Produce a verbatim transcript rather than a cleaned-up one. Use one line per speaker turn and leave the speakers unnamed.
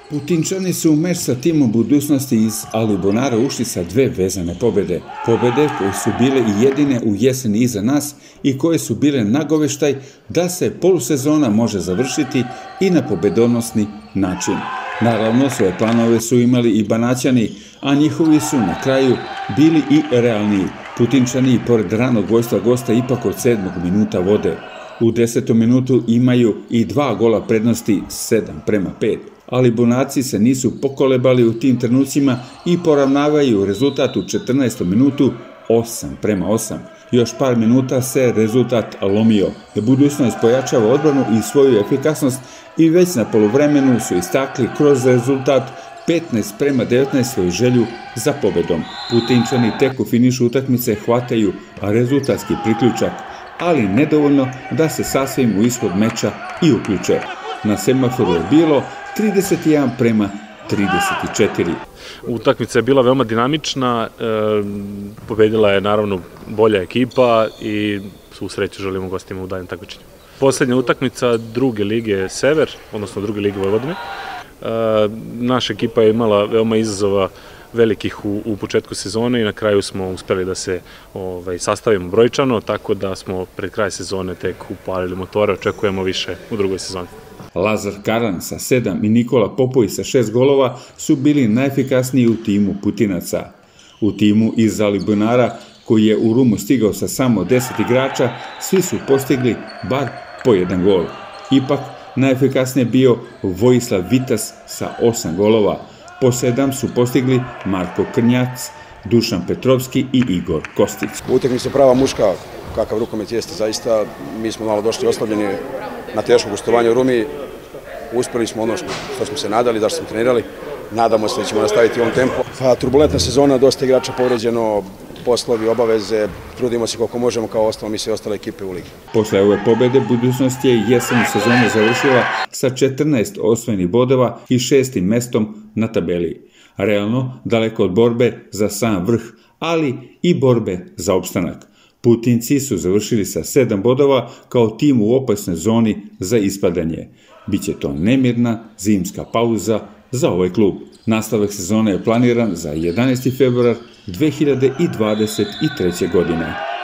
Putinčani su u meč sa timom budućnosti iz Alibunara ušli sa dve vezane pobjede. Pobjede koje su bile i jedine u jeseni iza nas i koje su bile nagoveštaj da se polusezona može završiti i na pobjedonosni način. Naravno, svoje planove su imali i Banaćani, a njihovi su na kraju bili i realniji. Putinčani, pored ranog vojstva gosta, ipak od sedmog minuta vode. U desetom minutu imaju i dva gola prednosti, sedam prema pet. Ali Bunarci se nisu pokolebali u tim trenucima i poravnavaju rezultat u četrnaestom minutu, osam prema osam. Još par minuta se rezultat lomio. Budućnost pojačava odbranu i svoju efikasnost i već na poluvremenu su istakli kroz rezultat petnaest prema devetnaest svoju želju za pobedom. Putinčani tek u finišu utakmice hvataju rezultatski priključak, ali nedovoljno da se sasvim u ishod meča i uključe. Na semaforu je bilo trideset jedan prema trideset četiri.
Utakmica je bila veoma dinamična, pobedila je naravno bolja ekipa i svu sreću želimo gostima u daljem takmičenju. Poslednja utakmica druge lige Sever, odnosno druge lige Vojvodine. Naša ekipa je imala veoma izazova velikih u, u početku sezone i na kraju smo uspeli da se ovaj, sastavimo brojčano, tako da smo pred kraj sezone tek upalili motore, očekujemo više u drugoj sezoni.
Lazar Karan sa sedam i Nikola Popović sa šest golova su bili najefikasniji u timu Putinaca. U timu iz Alibunara, koji je u Rumu stigao sa samo deset igrača, svi su postigli bar po jedan gol. Ipak, najefikasnije bio Vojislav Vitas sa osam golova. Po sedam su postigli Marko Krnjac, Dušan Petrovski i Igor Kostić.
Utakmica prava muška, kakav rukomet jeste zaista. Mi smo malo došli oslabljeni na teško gostovanje u Rumi. Uspeli smo ono što smo se nadali, da smo trenirali. Nadamo se da ćemo nastaviti u ovom tempu. Pa, turbulentna sezona, dosta igrača povređeno, poslovi, obaveze, trudimo se koliko možemo kao ostalo mi se ostale ekipe u ligi.
Posle ove pobede budućnost je jesenu sezonu završila sa četrnaest osvojenih bodova i šestim mestom na tabeli. Realno, daleko od borbe za sam vrh, ali i borbe za opstanak. Putinci su završili sa sedam bodova kao tim u opasnoj zoni za ispadanje. Biće to nemirna zimska pauza za ovaj klub. Nastavak sezone je planiran za jedanaesti februar dve hiljade dvadeset treće. godine.